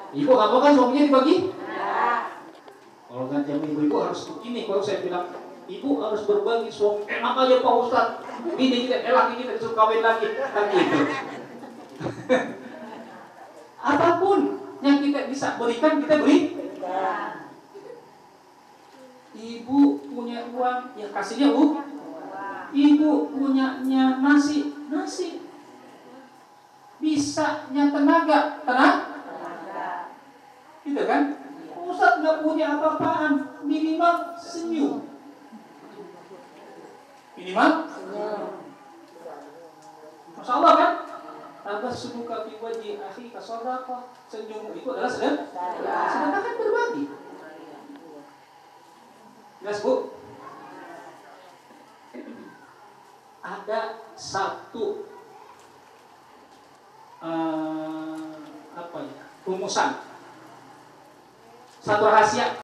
Ibu nggak mau kan suaminya dibagi? Kalau kan jam ibu harus begini. Kalau saya bilang ibu harus berbagi suami, enak aja Pak Ustadz. Ini kita, laki kita disuruh kawin lagi, kan gitu. Apapun yang kita bisa berikan, kita beri. Ibu punya uang, ya kasihnya uang. Ibu punyanya nasi. Bisanya tenaga. Gitu kan? Ustadz nggak punya apa-apaan, minimal senyum. Masya Allah kan? Tabassuka fi wajhi akhika shadaqah. Senyum itu adalah sedekah kan berbagi. Jelas Bu? Ada satu rumusan, satu rahasia